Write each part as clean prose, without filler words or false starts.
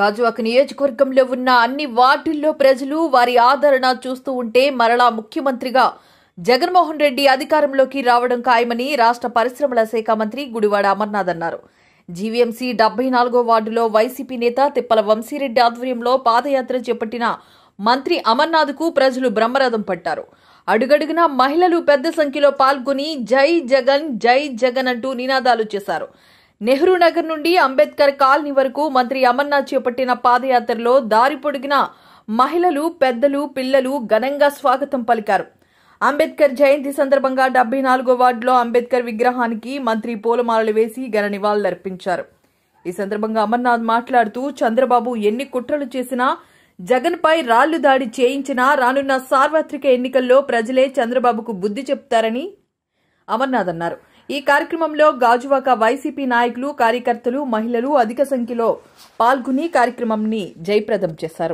గాజువాక నియోజకవర్గంలో ఉన్న అన్ని వార్డుల్లో ప్రజలు వారి ఆదరణ చూస్తూ ఉంటే మరలా ముఖ్యమంత్రిగా జగన్మోహన్ రెడ్డి అధికారంలోకి రావడం ఖాయమని రాష్ట్ర పరిశ్రమల శాఖ మంత్రి గుడివాడ అమర్నాథ్ అన్నారు. జీవీఎంసీ 74వ వార్డులో వైసీపీ నేత తిప్పల వంశీరెడ్డి ఆధ్వర్యంలో పాదయాత్ర చేపట్టిన మంత్రి అమర్నాథ్కు ప్రజలు బ్రహ్మరథం పట్టారు. అడుగడుగునా మహిళలు పెద్ద సంఖ్యలో పాల్గొని జై జగన్ అంటూ నినాదాలు చేశారు. నెహ్రూ నగర్ నుండి అంబేద్కర్ కాలనీ వరకు మంత్రి అమర్నాథ్ చేపట్టిన పాదయాత్రలో దారి పొడిగిన మహిళలు, పెద్దలు, పిల్లలు ఘనంగా స్వాగతం పలికారు. అంబేద్కర్ జయంతి సందర్భంగా 74వ వార్డులో అంబేద్కర్ విగ్రహానికి మంత్రి పూలమాలలు వేసి ఘన నివాళులర్పించారు. ఈ సందర్భంగా అమర్నాథ్ మాట్లాడుతూ చంద్రబాబు ఎన్ని కుట్రలు చేసినా, జగన్పై రాళ్లు దాడి చేయించినా రానున్న సార్వత్రిక ఎన్నికల్లో ప్రజలే చంద్రబాబుకు బుద్ధి చెప్తారని అమర్నాథ్ అన్నారు. ఈ కార్యక్రమంలో గాజువాక వైసీపీ నాయకులు, కార్యకర్తలు, మహిళలు అధిక సంఖ్యలో పాల్గొని కార్యక్రమాన్ని జయప్రదం చేశారు.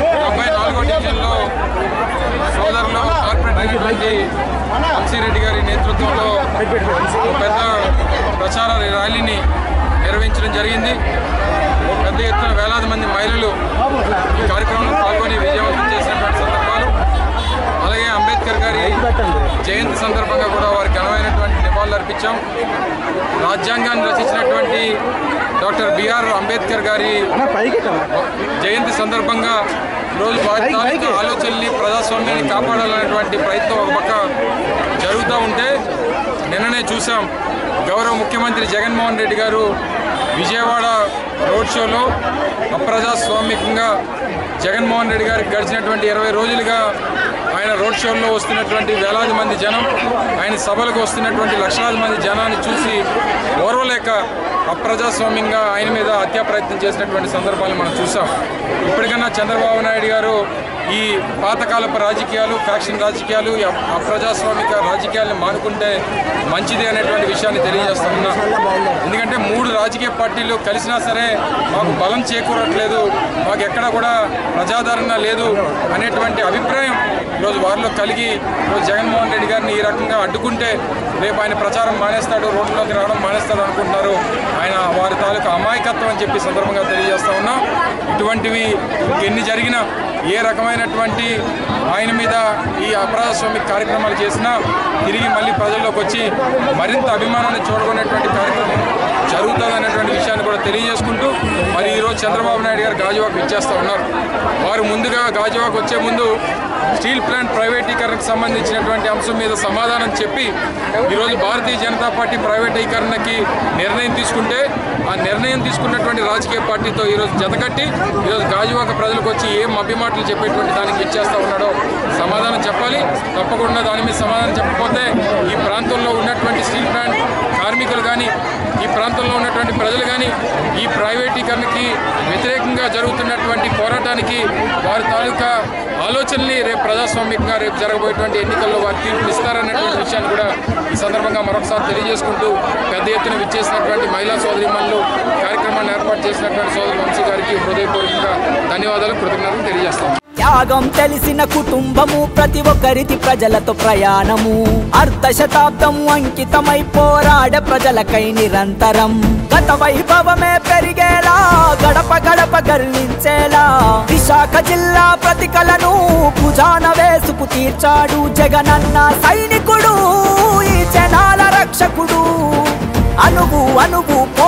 వంశీరెడ్డి గారి నేతృత్వంలో పెద్ద ప్రచార ర్యాలీని నిర్వహించడం జరిగింది. పెద్ద ఎత్తున వేలాది మంది మహిళలు ఈ కార్యక్రమంలో పాల్గొని విజయవంతం చేసినటువంటి సందర్భాలు, అలాగే అంబేద్కర్ గారి జయంతి సందర్భంగా కూడా వారికి ఘనమైనటువంటి నివాళులు అర్పించాం. రాజ్యాంగాన్ని రచించినటువంటి డాక్టర్ బిఆర్ అంబేద్కర్ గారి జయంతి సందర్భంగా రోజు వారి తాలూకా ఆలోచనల్ని, ప్రజాస్వామ్యాన్ని కాపాడాలనేటువంటి ప్రయత్నం ఒక పక్క జరుగుతూ ఉంటే, నిన్ననే చూసాం గౌరవ ముఖ్యమంత్రి జగన్మోహన్ రెడ్డి గారు విజయవాడ రోడ్ షోలో అప్రజాస్వామికంగా జగన్మోహన్ రెడ్డి గారికి గడిచినటువంటి 20 రోజులుగా ఆయన రోడ్ షోల్లో వస్తున్నటువంటి వేలాది మంది జనం, ఆయన సభలకు వస్తున్నటువంటి లక్షలాది మంది జనాన్ని చూసి ఓర్వలేక అప్రజాస్వామ్యంగా ఆయన మీద హత్యా ప్రయత్నం చేసినటువంటి సందర్భాలు మనం చూసాం. ఇప్పటికన్నా చంద్రబాబు నాయుడు గారు ఈ పాతకాలపు రాజకీయాలు, ఫ్యాక్షన్ రాజకీయాలు, అప్రజాస్వామిక రాజకీయాలను మానుకుంటే మంచిది అనేటువంటి విషయాన్ని తెలియజేస్తా ఉన్నా. ఎందుకంటే 3 రాజకీయ పార్టీలు కలిసినా సరే మాకు బలం చేకూరట్లేదు, మాకు ఎక్కడా కూడా ప్రజాదరణ లేదు అనేటువంటి అభిప్రాయం ఈరోజు వారిలో కలిగి ఈరోజు జగన్మోహన్ రెడ్డి గారిని ఈ రకంగా అడ్డుకుంటే రేపు ఆయన ప్రచారం మానేస్తాడు, రోడ్లోకి రావడం మానేస్తాడు అనుకుంటున్నారు. ఆయన వారి తాలూకా అమాయకత్వం అని చెప్పి సందర్భంగా తెలియజేస్తా ఉన్నాం. ఇటువంటివి ఇంకెన్ని జరిగినా, ఏ రకమైనటువంటి ఆయన మీద ఈ అప్రజాస్వామిక కార్యక్రమాలు చేసినా తిరిగి మళ్ళీ ప్రజల్లోకి వచ్చి మరింత అభిమానాన్ని చూడకునేటువంటి కార్యక్రమం జరుగుతుంది అనేటువంటి విషయాన్ని కూడా తెలియజేసుకుంటూ, మరి ఈరోజు చంద్రబాబు నాయుడు గారు గాజువాక ఇచ్చేస్తూ ఉన్నారు. వారు ముందుగా గాజువాక వచ్చే ముందు స్టీల్ ప్లాంట్ ప్రైవేటీకరణకు సంబంధించినటువంటి అంశం మీద సమాధానం చెప్పి ఈరోజు భారతీయ జనతా పార్టీ ప్రైవేటీకరణకి నిర్ణయం తీసుకుంటే, ఆ నిర్ణయం తీసుకున్నటువంటి రాజకీయ పార్టీతో ఈరోజు జతకట్టి ఈరోజు గాజువాక ప్రజలకు వచ్చి ఏం అభిమాటలు చెప్పేటువంటి దానికి ఇచ్చేస్తూ ఉన్నాడో సమాధానం చెప్పాలి. తప్పకుండా దాని మీద సమాధానం చెప్పకపోతే ఈ ప్రాంతంలో ఉన్నటువంటి స్టీల్ ప్లాంట్ కార్మికులు కానీ, ఈ ప్రాంతంలో ఉన్నటువంటి ప్రజలు కానీ ఈ ప్రైవేటీకరణకి వ్యతిరేకంగా జరుగుతున్నటువంటి పోరాటానికి వారి తాలూకా ఆలోచనల్ని రేపు ప్రజాస్వామికంగా రేపు జరగబోయేటువంటి ఎన్నికల్లో వారు తీర్పులు ఇస్తారనేటువంటి విషయాన్ని కూడా ఈ సందర్భంగా మరొకసారి తెలియజేసుకుంటూ, పెద్ద ఎత్తున విచ్చేసినటువంటి మహిళా సోదరీమణులు, కార్యక్రమాన్ని ఏర్పాటు చేసినటువంటి సోదరి వంశీ గారికి హృదయపూర్వకంగా ధన్యవాదాలు, కృతజ్ఞతలు తెలియజేస్తాం. త్యాగం తెలిసిన కుటుంబము, ప్రతి ఒక్కరిది ప్రజలతో ప్రయాణము, అర్ధ శతాబ్దం అంకితమై పోరాడే ప్రజలకై నిరంతరం. గత వైభవమే పెరిగేలా, గడప గడప గర్వించేలా, విశాఖ జిల్లా ప్రతికలను భుజాన వేసుకు తీర్చాడు జగనన్న సైనికుడు, ఈ జనాల రక్షకుడు. అనువు